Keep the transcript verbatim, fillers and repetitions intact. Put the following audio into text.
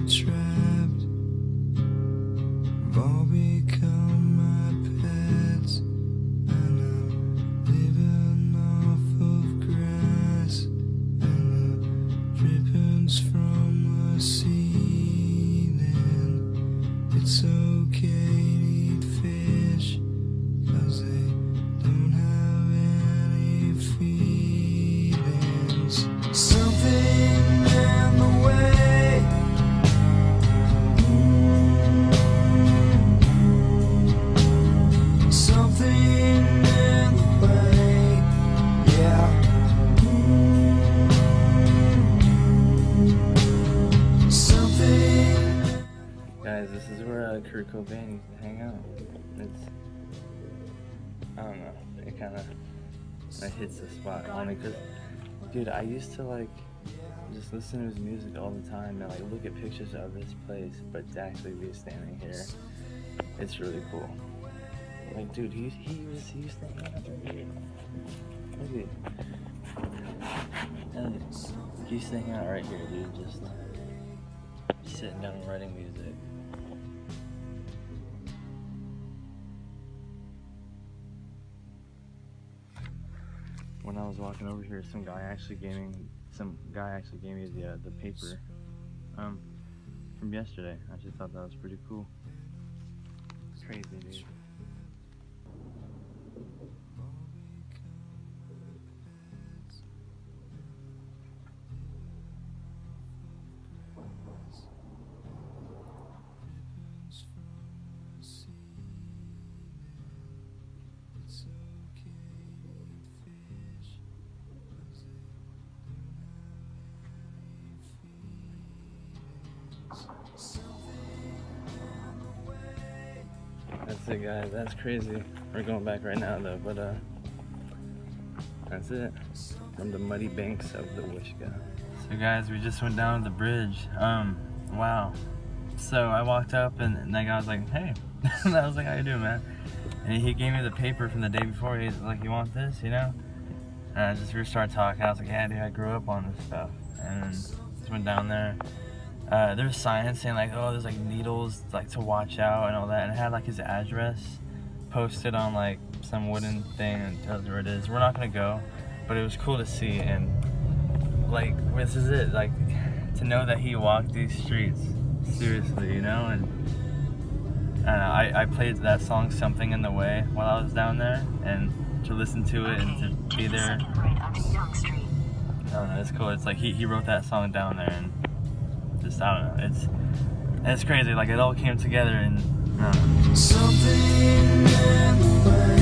trapped. We've all become my pets, and I'm living off of grass and the drippings from the ceiling. It's okay to eat fish, 'cause they don't have any feelings. Something in the way, mm, something in the way, yeah. Mm, something. Guys, this is where uh, Kurt Cobain used to hang out. It's, I don't know, it kind of it hits the spot on it, because, dude, I used to like just listen to his music all the time and like look at pictures of this place, but to actually be standing here, it's really cool. Like, dude, he he was he used to hang out here. Look at it. And he used to hang out right here, dude, just sitting down and writing music. When I was walking over here, some guy actually gave me some guy actually gave me the uh, the paper um from yesterday. I just thought that was pretty cool. Crazy, dude. That's it, guys. That's crazy. We're going back right now, though, but uh, that's it. From the muddy banks of the Wishkah. So, guys, we just went down to the bridge. Um, wow. So I walked up, and, and that guy was like, "Hey," and I was like, "How you doing, man?" And he gave me the paper from the day before. He's like, "You want this?" You know? And I just we started talking. I was like, "Yeah, dude, I grew up on this stuff." And just went down there. Uh, there's signs saying like, oh, there's like needles like to watch out and all that, and it had like his address posted on like some wooden thing and tells you where it is. We're not gonna go, but it was cool to see, and like this is it, like to know that he walked these streets seriously, you know. And I don't know, I, I played that song "Something in the Way" while I was down there, and to listen to it and to be there, I don't know, it's cool. It's like he, he wrote that song down there, and just, I don't know, it's it's crazy, like it all came together, and I don't know. Something in the way.